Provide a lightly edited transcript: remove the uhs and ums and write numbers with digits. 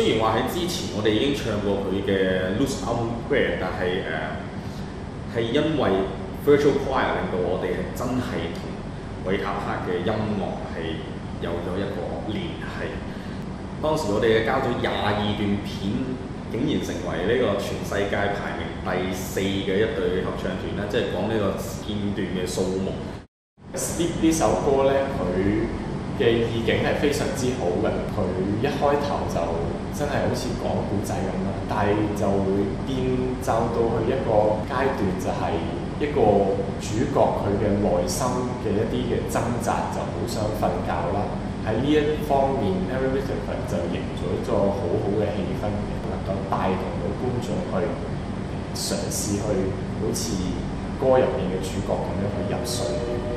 雖然話喺之前我哋已經唱過佢嘅 Loose Unquare， 但係係因為 Virtual Choir 令到我哋係真係同韋塔克嘅音樂係有咗一個聯繫。當時我哋交咗22段片，竟然成為呢個全世界排名第4嘅一隊合唱團啦，即係講呢個片段嘅數目。 呢首歌咧，佢嘅意境係非常之好嘅。佢一開頭就真係好似講古仔咁啦，但係就會變奏到去一個階段，就係一個主角佢嘅內心嘅一啲嘅掙扎，就好想瞓覺啦。喺呢一方面 Aaron Whitfield 就營造咗好好嘅氣氛，能夠帶動到觀眾去嘗試去好似歌入面嘅主角咁樣去入睡。